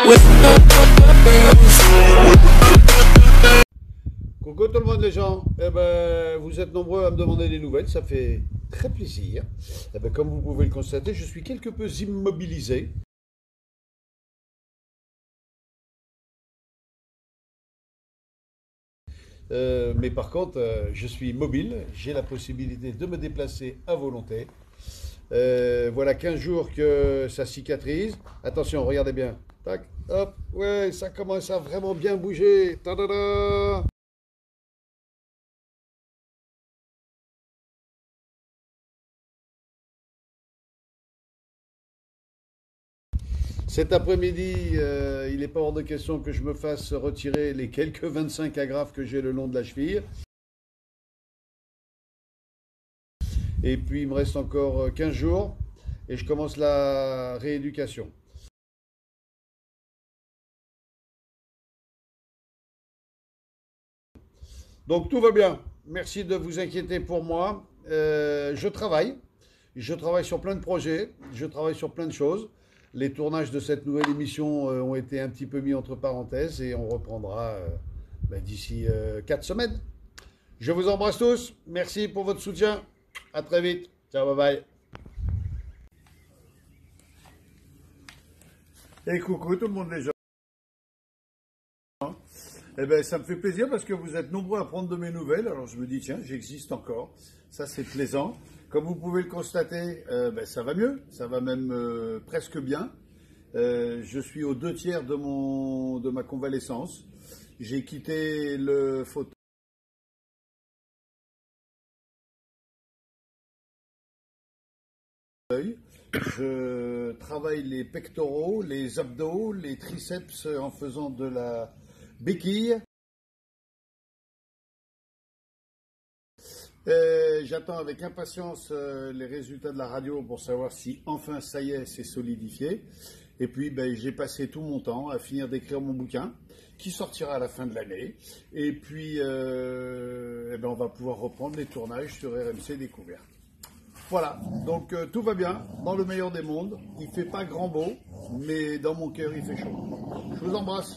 Coucou tout le monde les gens, vous êtes nombreux à me demander des nouvelles, ça fait très plaisir. Comme vous pouvez le constater, je suis quelque peu immobilisé. Mais par contre, je suis mobile, j'ai la possibilité de me déplacer à volonté. Voilà 15 jours que ça cicatrise. Attention, regardez bien. Tac, hop, ouais, ça commence à vraiment bien bouger. Ta-da-da! Cet après-midi, il n'est pas hors de question que je me fasse retirer les quelques 25 agrafes que j'ai le long de la cheville. Et puis, il me reste encore 15 jours et je commence la rééducation. Donc, tout va bien. Merci de vous inquiéter pour moi. Je travaille. Je travaille sur plein de projets. Je travaille sur plein de choses. Les tournages de cette nouvelle émission ont été un petit peu mis entre parenthèses et on reprendra d'ici 4 semaines. Je vous embrasse tous. Merci pour votre soutien. À très vite. Ciao, bye bye. Et coucou tout le monde les gens. Ça me fait plaisir parce que vous êtes nombreux à prendre de mes nouvelles. Alors je me dis, tiens, j'existe encore. Ça, c'est plaisant. Comme vous pouvez le constater, ça va mieux. Ça va même presque bien. Je suis aux 2/3 de ma convalescence. J'ai quitté le fauteuil. Je travaille les pectoraux, les abdos, les triceps en faisant de la béquille. J'attends avec impatience les résultats de la radio pour savoir si enfin ça y est, c'est solidifié. Et puis j'ai passé tout mon temps à finir d'écrire mon bouquin qui sortira à la fin de l'année. Et puis on va pouvoir reprendre les tournages sur RMC Découverte. Voilà, donc tout va bien, dans le meilleur des mondes. Il ne fait pas grand beau, mais dans mon cœur il fait chaud. Je vous embrasse.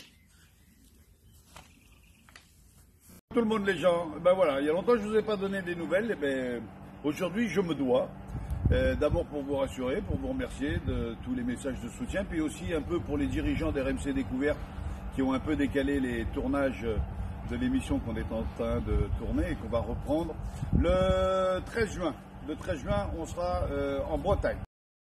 Tout le monde les gens, voilà, il y a longtemps que je ne vous ai pas donné des nouvelles, aujourd'hui je me dois, d'abord pour vous rassurer, pour vous remercier de tous les messages de soutien, puis aussi un peu pour les dirigeants d'RMC Découverte qui ont un peu décalé les tournages de l'émission qu'on est en train de tourner et qu'on va reprendre le 13 juin. Le 13 juin, on sera en Bretagne.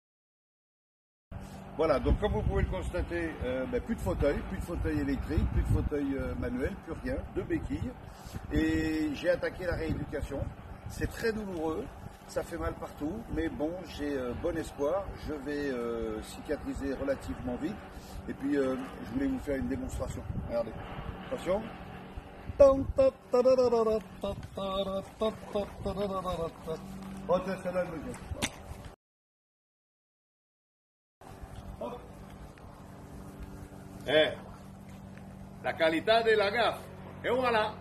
Voilà, donc comme vous pouvez le constater, plus de fauteuil électrique, plus de fauteuil manuel, plus rien, de béquilles. Et j'ai attaqué la rééducation. C'est très douloureux, ça fait mal partout, mais bon, j'ai bon espoir. Je vais cicatriser relativement vite. Et puis, je voulais vous faire une démonstration. Regardez, attention. La calidad de la gafa. Et voilà.